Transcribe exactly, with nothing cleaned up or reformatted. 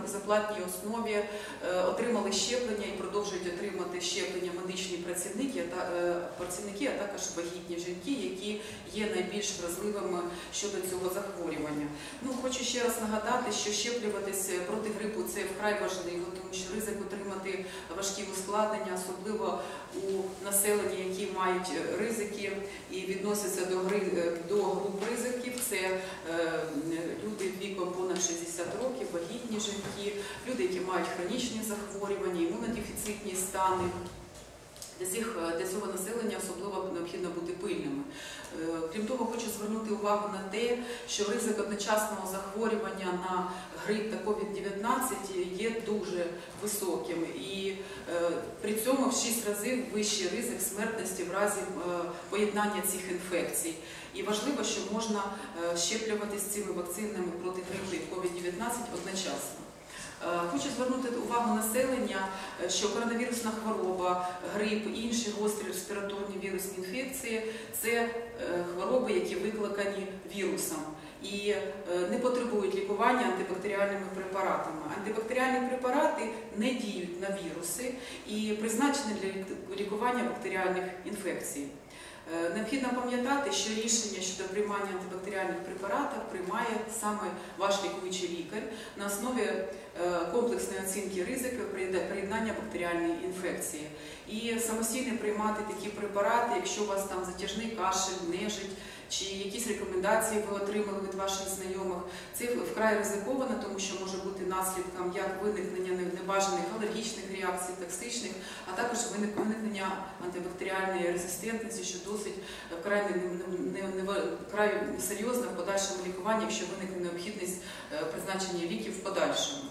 безоплатній основі отримали щеплення і продовжують отримати щеплення медичні працівники, працівники, а також вагітні жінки, які є найбільш вразливими щодо цього захворювання. Ну, хочу ще раз нагадати, що щеплюватися проти грипу – це вкрай важливо, тому що ризик отримати важкі ускладнення, особливо у населення, які мають ризики і відносяться до, до груп ризиків. Це е, люди віком понад шістдесят років, вагітні жінки, люди, які мають хронічні захворювання, імунодефіцитні стани. Для, цих, для цього населення особливо необхідно бути пильними. Крім того, хочу звернути увагу на те, що ризик одночасного захворювання на грип та ковід дев'ятнадцять є дуже високим. І е, при цьому в шість разів вищий ризик смертності в разі е, поєднання цих інфекцій. І важливо, що можна е, щеплюватися цими вакцинами проти грипу і ковід дев'ятнадцять одночасно. Хочу звернути увагу населення, що коронавірусна хвороба, грип і інші гострі респіраторні вірусні інфекції – це хвороби, які викликані вірусом і не потребують лікування антибактеріальними препаратами. Антибактеріальні препарати не діють на віруси і призначені для лікування бактеріальних інфекцій. Необхідно пам'ятати, що рішення щодо приймання антибактеріальних препаратів приймає саме ваш лікуючий лікар на основі комплексної оцінки ризику приєднання бактеріальної інфекції. І самостійно приймати такі препарати, якщо у вас там затяжний кашель, нежить, чи якісь рекомендації ви отримали від ваших знайомих, це вкрай ризиковано, тому що може бути наслідком як виникнення небажаних алергічних реакцій, токсичних, а також виникнення антибактеріальної резистентності, що досить вкрай, не, не, не, вкрай серйозно в подальшому лікуванні, якщо виникне необхідність призначення ліків в подальшому.